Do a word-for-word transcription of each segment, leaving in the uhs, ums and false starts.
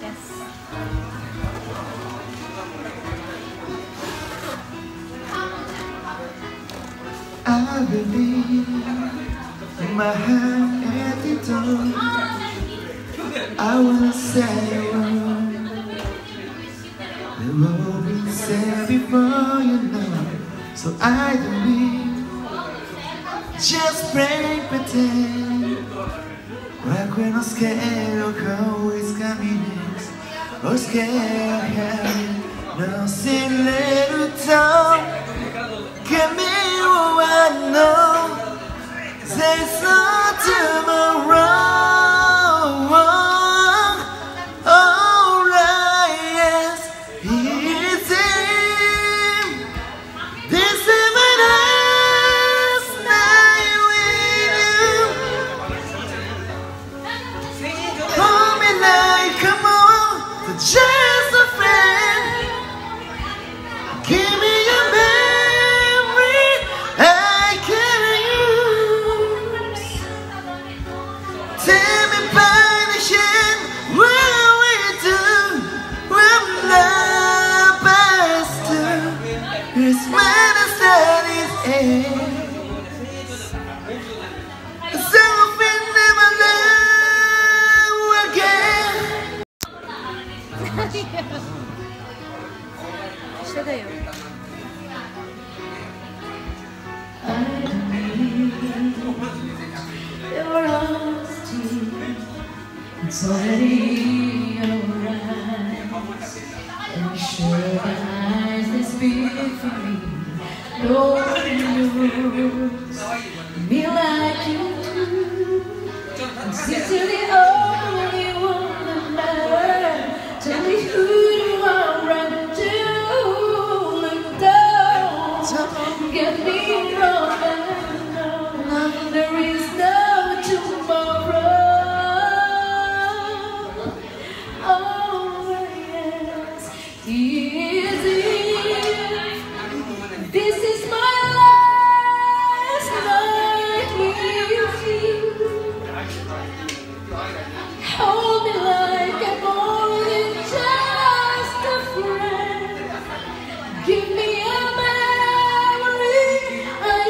す。 I believe in my heart at the door. I wanna say a word. The road been said before, you know. So I believe, just break pretend. Like we're not scared of how it's coming next, or scared of having nothing little time. Give me what I know. There's no tomorrow. All I ask is him. This is my last night with you. Hold me like, come on, to just a friend. Give me your memory I can use. Tell me by the hand what we do when love us to. It's when the sun is ends. So we never love again. 一緒だよ。 It's already alright. I'm sure the eyes that speak for me, no one knows me like you do. And since you're the only one that matters, tell me who do I run to? Look down, get me wrong, I know there is no tomorrow. This is my last night with you. Hold me like I'm more than just a friend. Give me a memory I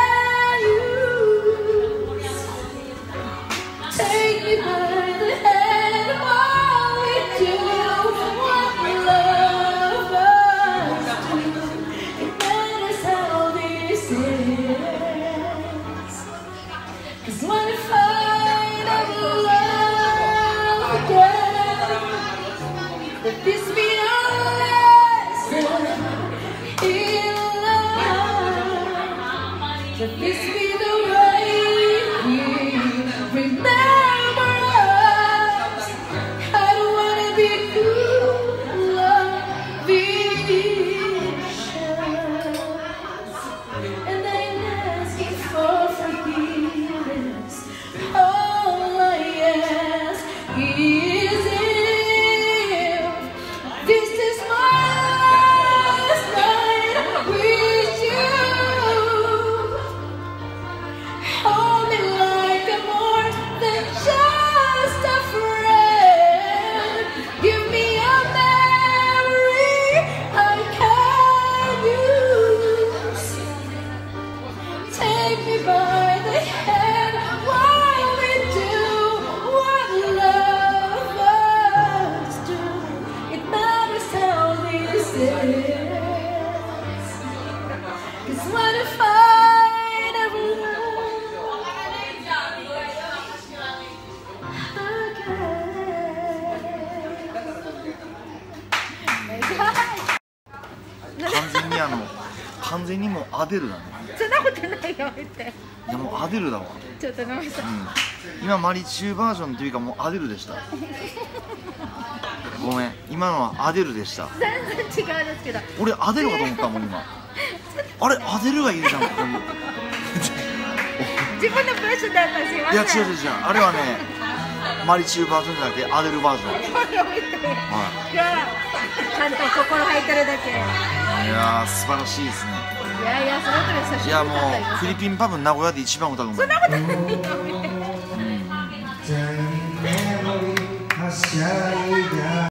can use. Take me by the hand while we do what love us do. It matters how this ends. 'Cause when I find out love again, that this be our lesson in love, that this be the way we remember us. I don't wanna be cool, love and I'm asking for forgiveness. All I ask is if this is my last night with you. Hold me like I'm more than just a friend. Give me a memory I can use. Take me by the hand while we do what lovers do. It matters how this ends. 'Cause when I find out love again. 完全にあの完全にもうアデルだね。 そんなことないよ言って。 いやもうアデルだわ。 ちょっと飲みそう。 うん。今マリチューバージョンというかもうアデルでした。ごめん、今のはアデルでした。 全然違うんですけど。 俺アデルかと思ったもん今。あれアデルがいるじゃんここに。 自分のプッシュだったしまいや違う違う違う、あれはねマリチューバージョンじゃなくてアデルバージョン。はい。 ちゃんと心入ってるだけ。 いやー素晴らしいですね。 いやいや、その時久しぶり。 いやもうフィリピンパブ名古屋で一番歌うの。 そんなことないよ。 うん